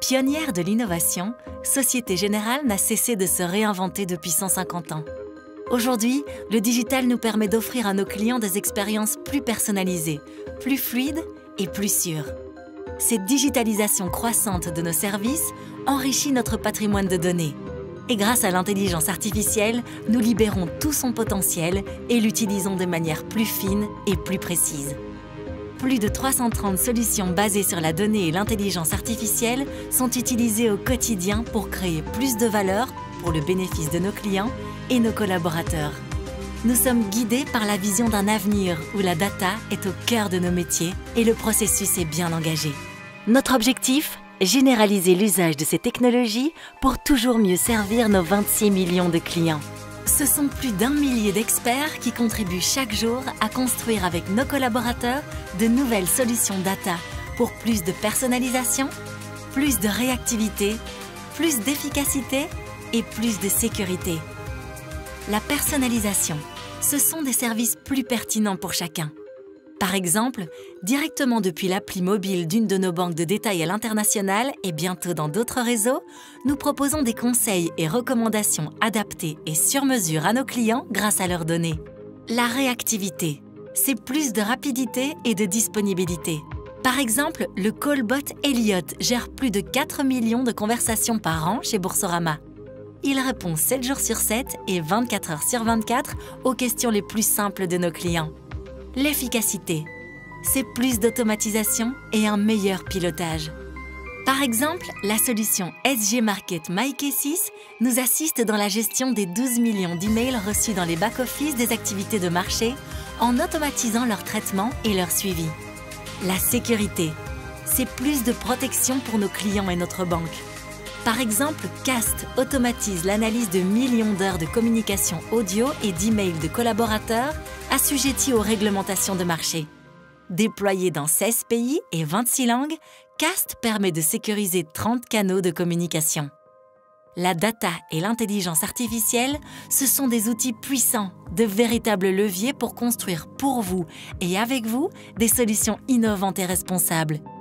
Pionnière de l'innovation, Société Générale n'a cessé de se réinventer depuis 150 ans. Aujourd'hui, le digital nous permet d'offrir à nos clients des expériences plus personnalisées, plus fluides et plus sûres. Cette digitalisation croissante de nos services enrichit notre patrimoine de données. Et grâce à l'intelligence artificielle, nous libérons tout son potentiel et l'utilisons de manière plus fine et plus précise. Plus de 330 solutions basées sur la donnée et l'intelligence artificielle sont utilisées au quotidien pour créer plus de valeur pour le bénéfice de nos clients et nos collaborateurs. Nous sommes guidés par la vision d'un avenir où la data est au cœur de nos métiers et le processus est bien engagé. Notre objectif ? Généraliser l'usage de ces technologies pour toujours mieux servir nos 26 millions de clients. Ce sont plus d'1 millier d'experts qui contribuent chaque jour à construire avec nos collaborateurs de nouvelles solutions data pour plus de personnalisation, plus de réactivité, plus d'efficacité et plus de sécurité. La personnalisation, ce sont des services plus pertinents pour chacun. Par exemple, directement depuis l'appli mobile d'une de nos banques de détail à l'international et bientôt dans d'autres réseaux, nous proposons des conseils et recommandations adaptés et sur mesure à nos clients grâce à leurs données. La réactivité, c'est plus de rapidité et de disponibilité. Par exemple, le callbot Elliot gère plus de 4 millions de conversations par an chez Boursorama. Il répond 7 jours sur 7 et 24 heures sur 24 aux questions les plus simples de nos clients. L'efficacité, c'est plus d'automatisation et un meilleur pilotage. Par exemple, la solution SG Market MyK6 nous assiste dans la gestion des 12 millions d'emails reçus dans les back-office des activités de marché en automatisant leur traitement et leur suivi. La sécurité, c'est plus de protection pour nos clients et notre banque. Par exemple, Cast automatise l'analyse de millions d'heures de communication audio et d'emails de collaborateurs assujettis aux réglementations de marché. Déployé dans 16 pays et 26 langues, Cast permet de sécuriser 30 canaux de communication. La data et l'intelligence artificielle, ce sont des outils puissants, de véritables leviers pour construire pour vous et avec vous des solutions innovantes et responsables.